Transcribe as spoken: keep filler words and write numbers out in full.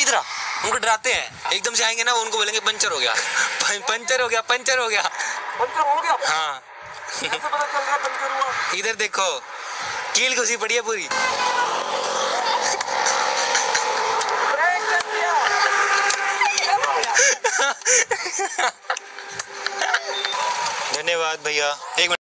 तरह उनको डराते हैं, एकदम से आएंगे ना उनको बोलेंगे पंचर हो गया, पंचर हो गया, पंचर हो गया, पंचर हो गया। हाँ कैसे पता चल रहा पंचर हुआ? इधर देखो कील घुसी पड़ी है पूरी। धन्यवाद भैया। एक